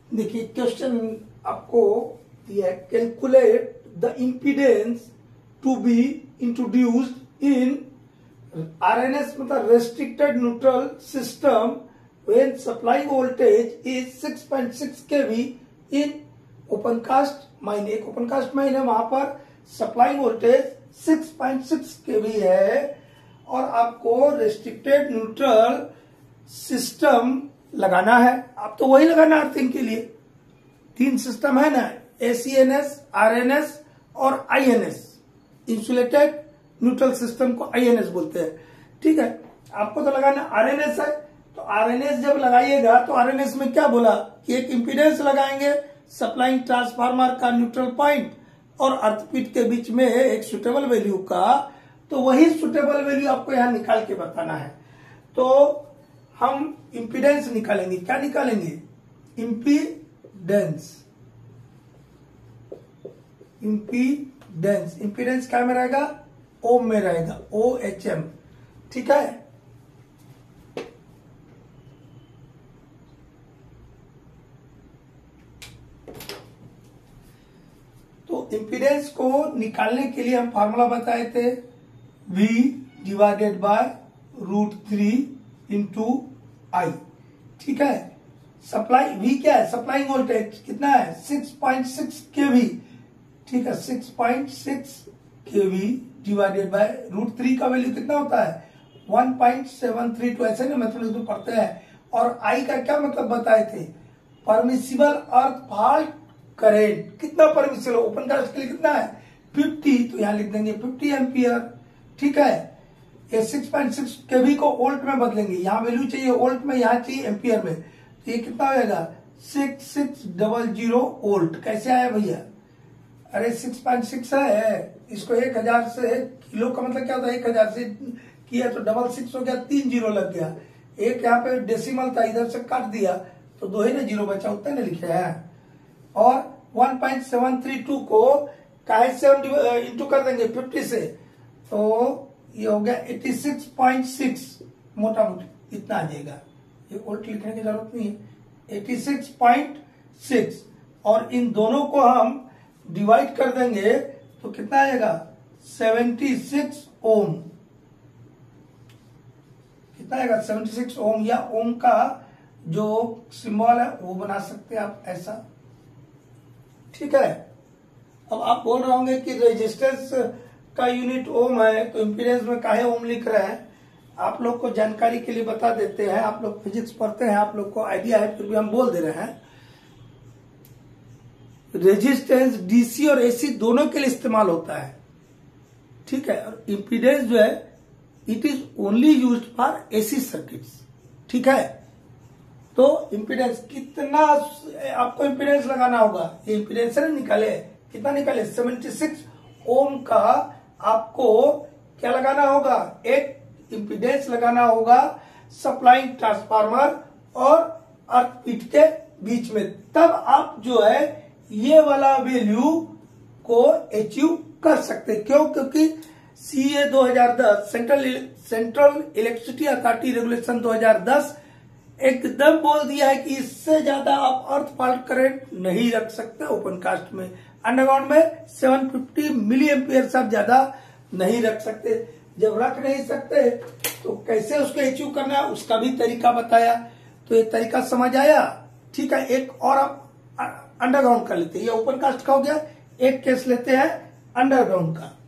देखिए क्वेश्चन आपको दिया है, calculate the impedance to be introduced in RNS मतलब restricted neutral system when supply voltage is 6.6 kV in open cast mine. एक open cast mine है, वहां पर सप्लाई वोल्टेज 6.6 kV है और आपको रेस्ट्रिक्टेड न्यूट्रल सिस्टम लगाना है। आप तो वही लगाना अर्थिंग के लिए, तीन सिस्टम है ना, एसीएनएस, आरएनएस और आईएनएस। इंसुलेटेड न्यूट्रल सिस्टम को आईएनएस बोलते हैं। ठीक है, आपको तो लगाना आरएनएस है, तो आरएनएस जब लगाइएगा तो आरएनएस में क्या बोला कि एक इंपीडेंस लगाएंगे सप्लाइंग ट्रांसफार्मर का न्यूट्रल पॉइंट और अर्थपीठ के बीच में एक सुटेबल वैल्यू का, तो वही सुटेबल वैल्यू आपको यहां निकाल के बताना है। तो हम इंपीडेंस निकालेंगे, क्या निकालेंगे? इंपीडेंस। इंपीडेंस, इंपीडेंस क्या में रहेगा? ओम में रहेगा, OHM। ठीक है, तो इंपीडेंस को निकालने के लिए हम फार्मूला बताए थे, V divided by √3 into I। ठीक है, सप्लाई V क्या है? सप्लाइंग वोल्टेज कितना है? 6.6 kV। ठीक है, 6.6 kV डिवाइडेड बाय √3 का वैल्यू कितना होता है? 1.732। ऐसे ना मैथमेटिक्स में पढ़ते हैं। और I का क्या मतलब बताए थे? Permissible earth fault current. कितना परमिसिबल? ओपन कास्ट के लिए कितना है? 50। तो यहां लिख देंगे 50 एम्पियर। ठीक है, ये 6.6 kV को वोल्ट में बदलेंगे, यहाँ वैल्यू चाहिए वोल्ट में, यहाँ चाहिए एम्पियर में। तो ये कितना होगा? 6600 वोल्ट। कैसे आया भैया? अरे 6.6 है, इसको 1000 से, किलो का मतलब क्या होता है? 1000 से किया तो 666 हो गया, 3 जीरो लग गया। एक यहाँ पे डेसिमल था, इधर से काट दिया तो 2 ही ना जीरो बचा, उतना नहीं लिखे हैं। और 1.732 को काहे से हम इंटू कर देंगे 50 से, तो ये हो गया 86.6, मोटा मोटी इतना आ जाएगा। ये वोल्ट लिखने की जरूरत नहीं है, 86.6। और इन दोनों को हम डिवाइड कर देंगे तो कितना आएगा? 76 ओम। कितना आएगा? 76 ओम। या ओम का जो सिंबल है वो बना सकते हैं आप ऐसा। ठीक है, अब आप बोल रहे होंगे कि रेजिस्टेंस का यूनिट ओम है, तो इंपीडेंस में काहे ओम लिख रहे हैं? आप लोग को जानकारी के लिए बता देते हैं, आप लोग फिजिक्स पढ़ते हैं, आप लोग को आइडिया है, फिर भी हम बोल दे रहे हैं। रेजिस्टेंस डीसी और एसी दोनों के लिए इस्तेमाल होता है। ठीक है, और इंपीडेंस जो है it is only used for AC circuits. ठीक है, तो इंपीडेंस कितना आपको इंपीडेंस लगाना होगा? ये इंपीडेंस निकाले, कितना निकाले? 76 ओम का आपको क्या लगाना होगा? एक इंपीडेंस लगाना होगा सप्लाइंग ट्रांसफार्मर और अर्थपीठ के बीच में, तब आप जो है ये वाला वैल्यू को अचीव कर सकते। क्यों? क्योंकि CA 2010 central electricity authority regulation 2010 एकदम बोल दिया है कि इससे ज्यादा आप अर्थ फॉल्ट करंट नहीं रख सकते ओपन कास्ट में। अंडरग्राउंड में 750 मिली एम्पियर से ज्यादा नहीं रख सकते। जब रख नहीं सकते तो कैसे उसको अचीव करना है उसका भी तरीका बताया। तो ये तरीका समझ आया? ठीक है, एक और आप अंडरग्राउंड कर लेते हैं। ये ओपन कास्ट का हो गया, एक केस लेते हैं अंडरग्राउंड का।